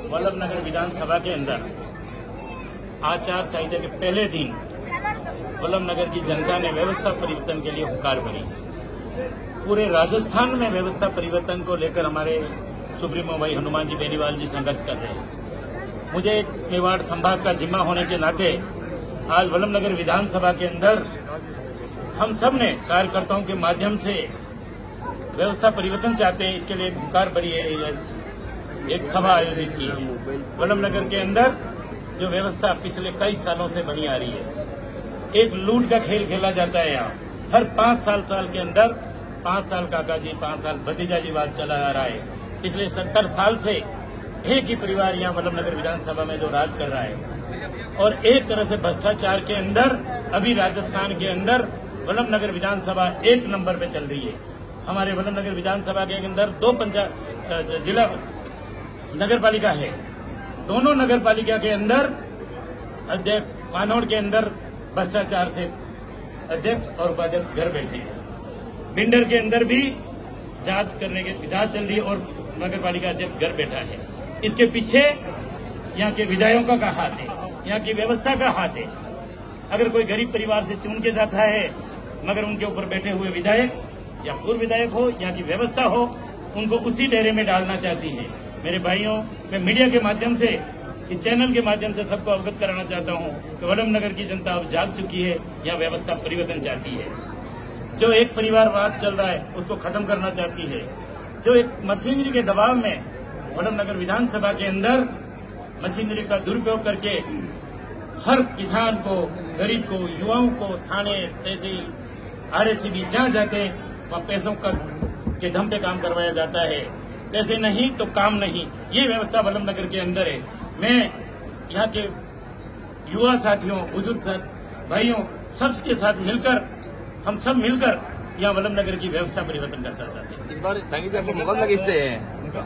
वल्लभ नगर विधानसभा के अंदर आचार संहिता के पहले दिन वल्लभ नगर की जनता ने व्यवस्था परिवर्तन के लिए हुंकार भरी। पूरे राजस्थान में व्यवस्था परिवर्तन को लेकर हमारे सुप्रीमो भाई हनुमान जी बेनीवाल जी संघर्ष कर रहे हैं। मुझे मेवाड़ संभाग का जिम्मा होने के नाते आज वल्लभ नगर विधानसभा के अंदर हम सब ने कार्यकर्ताओं के माध्यम से व्यवस्था परिवर्तन चाहते हैं, इसके लिए हुंकार भरी है, एक सभा आयोजित की है। वल्लभ नगर के अंदर जो व्यवस्था पिछले कई सालों से बनी आ रही है, एक लूट का खेल खेला जाता है। यहाँ हर 5 साल के अंदर 5 साल काका जी 5 साल भतीजा जी बात चला आ रहा है। पिछले 70 साल से एक ही परिवार यहाँ वल्लभ नगर विधानसभा में जो राज कर रहा है और एक तरह से भ्रष्टाचार के अंदर अभी राजस्थान के अंदर वल्लभ नगर विधानसभा 1 नंबर पे चल रही है। हमारे वल्लभ नगर विधानसभा के अंदर 2 जिला नगर पालिका है। दोनों नगर पालिका के अंदर अध्यक्ष कानौड़ के अंदर भ्रष्टाचार से अध्यक्ष और उपाध्यक्ष घर बैठे हैं। बिंडर के अंदर भी जांच चल रही है और नगर पालिका अध्यक्ष घर बैठा है। इसके पीछे यहाँ के विधायकों का हाथ है, यहाँ की व्यवस्था का हाथ है। अगर कोई गरीब परिवार से चुन के जाता है मगर उनके ऊपर बैठे हुए विधायक या पूर्व विधायक हो, यहाँ की व्यवस्था हो, उनको उसी डेरे में डालना चाहती है। मेरे भाइयों, मैं मीडिया के माध्यम से, इस चैनल के माध्यम से सबको अवगत कराना चाहता हूँ कि वल्लभ नगर की जनता अब जाग चुकी है, यहाँ व्यवस्था परिवर्तन चाहती है। जो एक परिवारवाद चल रहा है उसको खत्म करना चाहती है। जो एक मशीनरी के दबाव में वल्लभ नगर विधानसभा के अंदर मशीनरी का दुरुपयोग करके हर किसान को, गरीब को, युवाओं को थाने, तहसील, आरएसीबी जहां जाते हैं वहां पैसों के दम पे काम करवाया जाता है। पैसे नहीं तो काम नहीं, ये व्यवस्था वल्लभ नगर के अंदर है। मैं यहाँ के युवा साथियों, बुजुर्ग भाइयों, सबके साथ मिलकर, हम सब मिलकर यहाँ वल्लभ नगर की व्यवस्था परिवर्तन करना चाहते हैं। इस बार मुकाबला किससे है?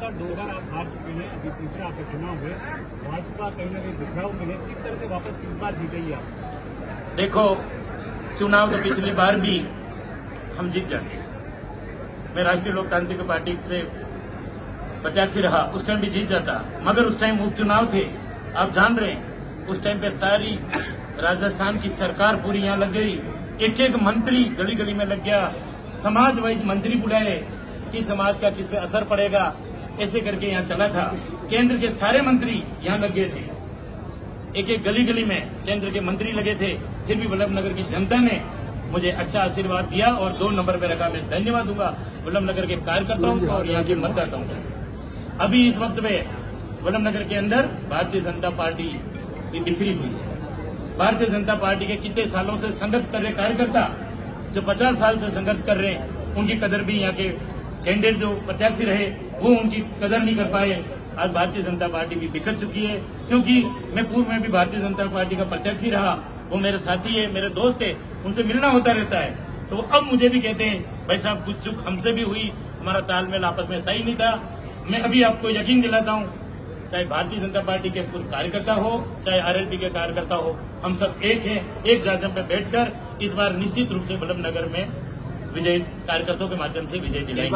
भाजपा कहीं न कहीं बिखराव में है, किस तरह से वापस इस बार जीतेगी आप? देखो, चुनाव तो पिछली बार भी हम जीत जाते हैं। मैं राष्ट्रीय लोकतांत्रिक पार्टी से प्रत्याशी रहा, उस टाइम भी जीत जाता, मगर उस टाइम उपचुनाव थे। आप जान रहे हैं उस टाइम पे सारी राजस्थान की सरकार पूरी यहाँ लग गई। एक मंत्री गली गली में लग गया, समाज वाइज मंत्री बुलाए कि समाज का किस पे असर पड़ेगा, ऐसे करके यहाँ चला था। केंद्र के सारे मंत्री यहाँ लग गए थे, एक गली गली में केंद्र के मंत्री लगे थे। फिर भी वल्लभ नगर की जनता ने मुझे अच्छा आशीर्वाद दिया और 2 नंबर पे रखा। मैं धन्यवाद दूंगा वल्लभ नगर के कार्यकर्ताओं को और यहाँ के मतदाताओं को। अभी इस वक्त में वल्लभ नगर के अंदर भारतीय जनता पार्टी की बिखरी हुई है। भारतीय जनता पार्टी के कितने सालों से संघर्ष कर रहे कार्यकर्ता, जो 50 साल से संघर्ष कर रहे हैं, उनकी कदर भी यहाँ के कैंडिडेट जो प्रत्याशी रहे वो उनकी कदर नहीं कर पाए। आज भारतीय जनता पार्टी भी बिखर चुकी है, क्योंकि मैं पूर्व में भी भारतीय जनता पार्टी का प्रत्याशी रहा। वो मेरे साथी है, मेरे दोस्त है, उनसे मिलना होता रहता है। तो वो अब मुझे भी कहते हैं भाई साहब कुछ चूक हमसे भी हुई, हमारा तालमेल आपस में सही नहीं था। मैं अभी आपको यकीन दिलाता हूँ, चाहे भारतीय जनता पार्टी के पूर्व कार्यकर्ता हो, चाहे आरएलपी के कार्यकर्ता हो, हम सब एक हैं। एक जाजम पे बैठकर इस बार निश्चित रूप से वल्लभ नगर में विजय कार्यकर्ताओं के माध्यम से विजय दिलाएंगे।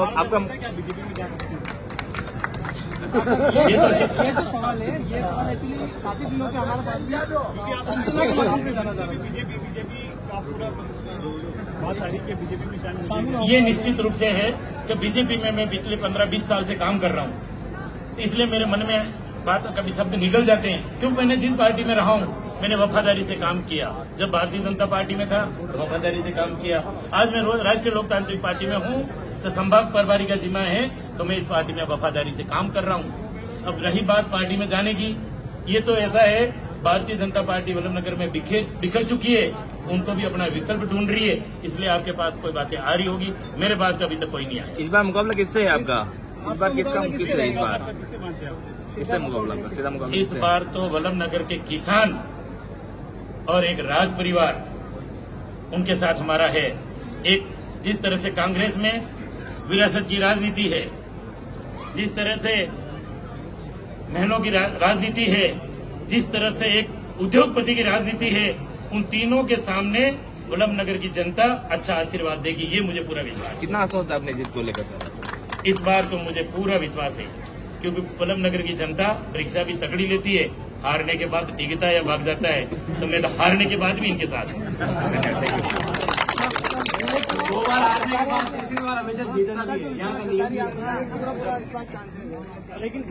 ये जो सवाल है, ये सवाल एक्चुअली काफी दिनों से हमारे पास बीजेपी का पूरा बात आ रही है, बीजेपी में शामिल। ये निश्चित रूप से है कि बीजेपी में मैं पिछले 15-20 साल से काम कर रहा हूँ, इसलिए मेरे मन में बात कभी शब्द निकल जाते हैं। क्यों, मैंने जिस पार्टी में रहा हूँ मैंने वफादारी से काम किया। जब भारतीय जनता पार्टी में था वफादारी से काम किया। आज मैं राष्ट्रीय लोकतांत्रिक पार्टी में हूँ तो संभाग प्रभारी का जिम्मा है, तो मैं इस पार्टी में वफादारी से काम कर रहा हूँ। अब रही बात पार्टी में जाने की, ये तो ऐसा है भारतीय जनता पार्टी वल्लभ नगर में बिखर चुकी है, उनको भी अपना विकल्प ढूंढ रही है, इसलिए आपके पास कोई बातें आ रही होगी। मेरे पास तो अभी तक कोई नहीं आया। इस बार मुकाबला किससे है आपका? इस बार किससे इस बार किससे मुकाबला? सीधा मुकाबला इस बार तो वल्लभ नगर के किसान और एक राज परिवार, उनके साथ हमारा है। एक जिस तरह से कांग्रेस में विरासत की राजनीति है, जिस तरह से महलों की राजनीति है, जिस तरह से एक उद्योगपति की राजनीति है, उन तीनों के सामने वल्लभ नगर की जनता अच्छा आशीर्वाद देगी, ये मुझे पूरा विश्वास है। कितना आश्वस्त आपने जीत को लेकर? इस बार तो मुझे पूरा विश्वास है क्योंकि वल्लभ नगर की जनता परीक्षा भी तगड़ी लेती है, हारने के बाद टिकता है या भाग जाता है, तो मैं तो हारने के बाद भी इनके साथ हूं। 2 बार हारने के बाद तीसरी बार हमेशा जीतना भी है, यहाँ का नियम लेकिन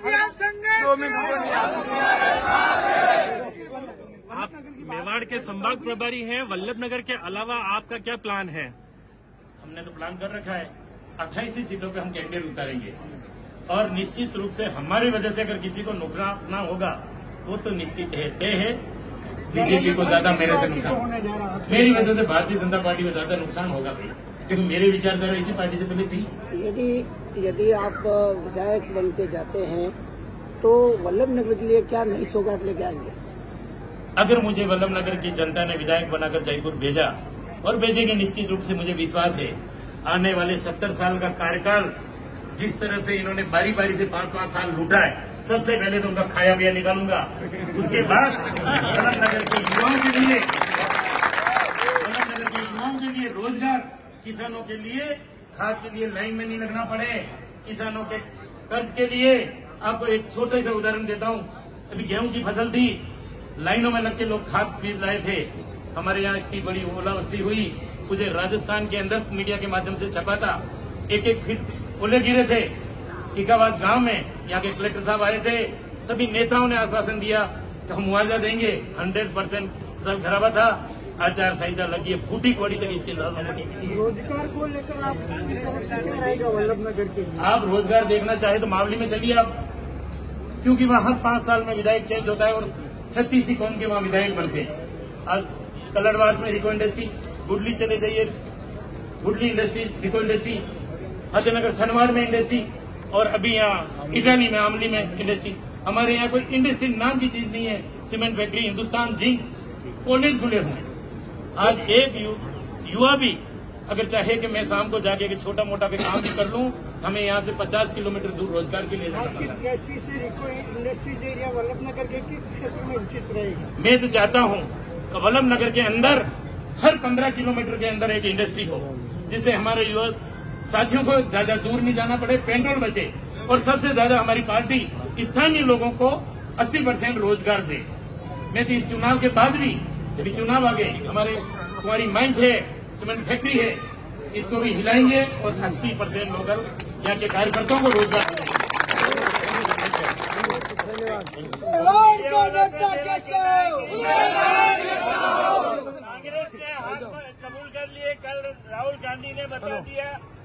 आप मेवाड़ के संभाग प्रभारी हैं, वल्लभ नगर के अलावा आपका क्या प्लान है? हमने तो प्लान कर रखा है, 28 सीटों पे हम कैंडिडेट उतारेंगे और निश्चित रूप से हमारी वजह से अगर किसी को नुकसान ना होगा वो तो निश्चित है, तय है। बीजेपी को ज्यादा मेरे से नुकसान, मेरी वजह से भारतीय जनता पार्टी को ज्यादा नुकसान होगा भाई, क्योंकि मेरी विचारधारा इसी पार्टी से पहले थी। यदि आप विधायक बन के जाते हैं तो वल्लभ नगर के लिए क्या नई सौगात लेके आएंगे? अगर मुझे वल्लभ नगर की जनता ने विधायक बनाकर जयपुर भेजा और भेजेंगे, निश्चित रूप से मुझे विश्वास है आने वाले 70 साल का कार्यकाल जिस तरह से इन्होंने बारी बारी से 5-5 साल लूटा है, सबसे पहले तो उनका खाया पिया निकालूंगा। उसके बाद वल्लभ नगर के युवाओं के लिए रोजगार, किसानों के लिए खाद के लिए लाइन में नहीं लगना पड़े, किसानों के कर्ज के लिए। आपको एक छोटे से उदाहरण देता हूँ, अभी गेहूं की फसल थी, लाइनों में लग के लोग खाद बीज लाए थे, हमारे यहाँ इतनी बड़ी ओलावृष्टि हुई, मुझे राजस्थान के अंदर मीडिया के माध्यम से छपा था, 1-1 फीट ओले गिरे थे टीकावास गांव में। यहाँ के कलेक्टर साहब आए थे, सभी नेताओं ने आश्वासन दिया कि हम मुआवजा देंगे। 100% फसल खराबा था, आचार संहिता लगी है, फूटी कौड़ी तक इसके रोजगार को लेकर आप क्या रहेगा वल्लभ नगर के? आप रोजगार देखना चाहे तो मावली में चलिए आप, क्योंकि वहाँ हर 5 साल में विधायक चेंज होता है और 36 ही कौन के वहाँ विधायक बनते हैं। आज कलरवास में रिको इंडस्ट्री, गुडली चले जाइए, गुडली इंडस्ट्री, रिको इंडस्ट्री, फतेहनगर सनवाड़ में इंडस्ट्री, और अभी यहाँ इटाली में आमली में इंडस्ट्री। हमारे यहाँ कोई इंडस्ट्री नाम की चीज नहीं है। Cement factory, Hindustan zinc, college खुले हुए हैं। आज एक युवा भी अगर चाहे कि मैं शाम को जाके छोटा मोटा भी काम भी कर लूं, हमें यहाँ से 50 किलोमीटर दूर रोजगार के लिए जाना पड़ता है। इंडस्ट्रीज एरिया वल्लभ नगर के क्षेत्र में उचित रहेगा। मैं तो चाहता हूँ कि वल्लभ नगर के अंदर हर 15 किलोमीटर के अंदर एक इंडस्ट्री हो, जिससे हमारे युवा साथियों को ज्यादा दूर नहीं जाना पड़े, पेट्रोल बचे, और सबसे ज्यादा हमारी पार्टी स्थानीय लोगों को 80% रोजगार दे। मैं तो इस चुनाव के बाद भी, यदि चुनाव आ गए, हमारे कुमारी माइंस है, सीमेंट फैक्ट्री है, इसको भी हिलाएंगे और 80% लोग यहाँ के कार्यकर्ताओं को रोजगार देंगे। कांग्रेस ने हाथ कबूल कर लिए, कल राहुल गांधी ने बता दिया